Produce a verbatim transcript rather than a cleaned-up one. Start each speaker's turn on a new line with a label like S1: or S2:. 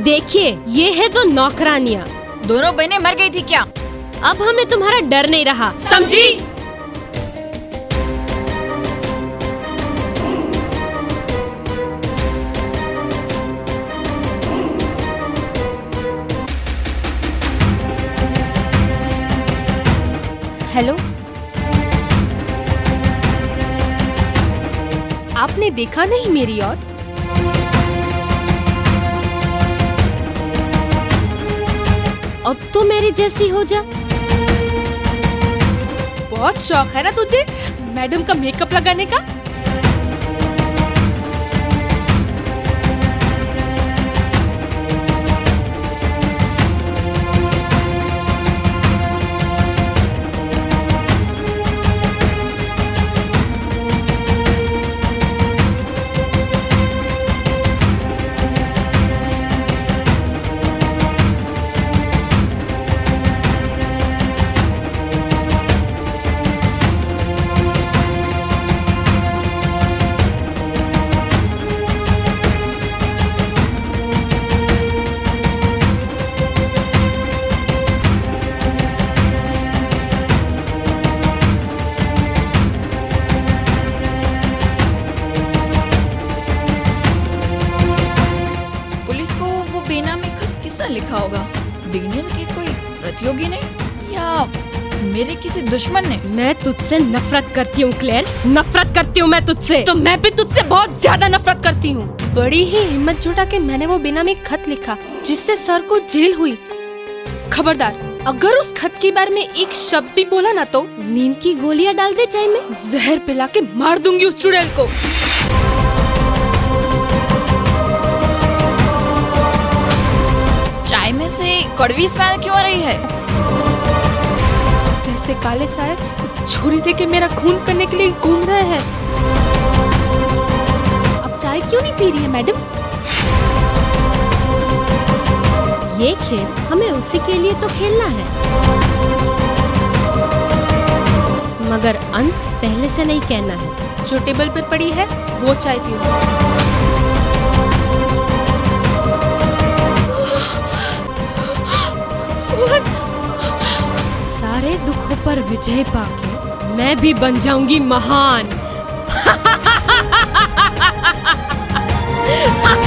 S1: देखिए, ये है दो नौकरानियाँ।
S2: दोनों बहनें मर गई थी क्या?
S1: अब हमें तुम्हारा डर नहीं रहा, समझी?
S3: हेलो, आपने देखा नहीं मेरी ओर?
S1: अब तो मेरी जैसी हो जा।
S3: बहुत शौक है ना तुझे मैडम का मेकअप लगाने का?
S2: लिखा होगा? बिगनियल के कोई प्रतियोगी ने या मेरे किसी दुश्मन ने?
S1: मैं तुझसे नफरत करती हूँ क्लेयर, नफरत करती हूँ मैं तुझसे।
S3: तो मैं भी तुझसे बहुत ज्यादा नफरत करती हूँ। बड़ी ही हिम्मत जुटा के मैंने वो बेनामी खत लिखा जिससे सर को जेल हुई। खबरदार, अगर उस खत के बारे में एक शब्द भी बोला ना तो
S1: नींद की गोलियां डाल दे चाय में,
S3: जहर पिला के मार दूंगी उस चुड़ैल को।
S2: चाय में से कड़वी स्मेल क्यों आ रही है?
S3: जैसे काले साये छुरी लेके मेरा खून करने के लिए घूम रहे हैं। अब चाय क्यों नहीं पी रही है मैडम?
S1: ये खेल हमें उसी के लिए तो खेलना है, मगर अंत पहले से नहीं कहना है।
S3: जो टेबल पर पड़ी है वो चाय पियो।
S1: सारे दुखों पर विजय पाके मैं भी बन जाऊंगी महान।